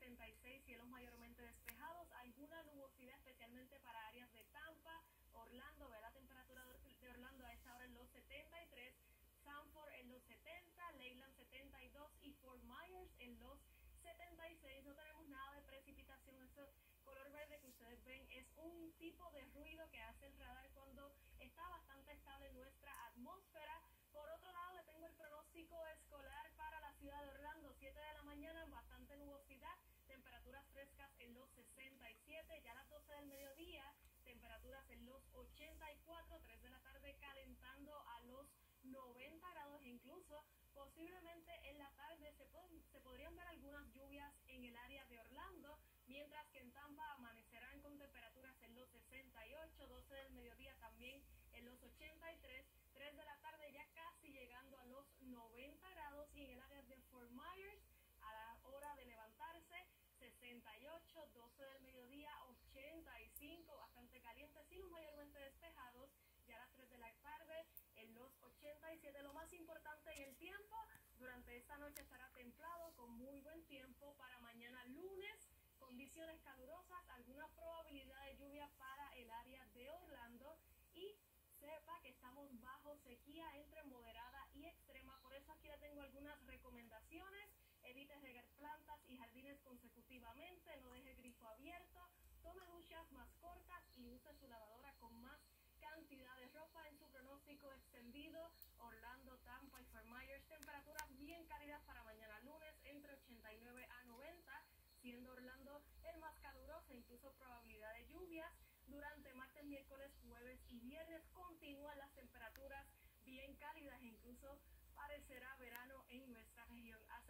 76, cielos mayormente despejados, alguna nubosidad especialmente para áreas de Tampa, Orlando. Ve la temperatura de Orlando a esta hora en los 73, Sanford en los 70, Leyland 72 y Fort Myers en los 76. No tenemos nada de precipitación. Ese color verde que ustedes ven es un tipo de ruido que hace el radar cuando está bastante estable nuestra atmósfera. Por otro lado, le tengo el pronóstico escolar para la ciudad de Orlando. 7 de la mañana, bastante nubosidad, temperaturas frescas en los 67. Ya a las 12 del mediodía, temperaturas en los 84. 3 de la tarde calentando a los 90 grados. Incluso posiblemente en la tarde se podrían ver algunas lluvias en el área de Orlando, mientras que en Tampa amanecerán con temperaturas en los 68. 12 del mediodía también en los 83. 3 de la tarde ya casi llegando a los 90 grados, y en el área de Fort Myers a la hora de levantarse 68. 12 del mediodía 85, bastante caliente, cielos mayormente despejados. Ya a las 3 de la tarde en los 87. Lo más importante en el tiempo, durante esta noche estará templado con muy buen tiempo. Para mañana lunes, condiciones calurosas, alguna probabilidad de lluvia para el área de Orlando, y sepa que estamos bajo sequía entre moderada y extrema. Por eso aquí le tengo algunas recomendaciones. Evite regar plantas y jardines consecutivamente, no deje el grifo abierto, tome duchas más cortas y use su lavadora con más cantidad de ropa. En su pronóstico extendido, Orlando, Tampa y Fort Myers, temperaturas bien cálidas para mañana lunes entre 89 a 90, siendo Orlando el más caluroso, incluso probabilidad de lluvias. Durante martes, miércoles, jueves y viernes continúan las temperaturas bien cálidas e incluso parecerá verano en nuestra región.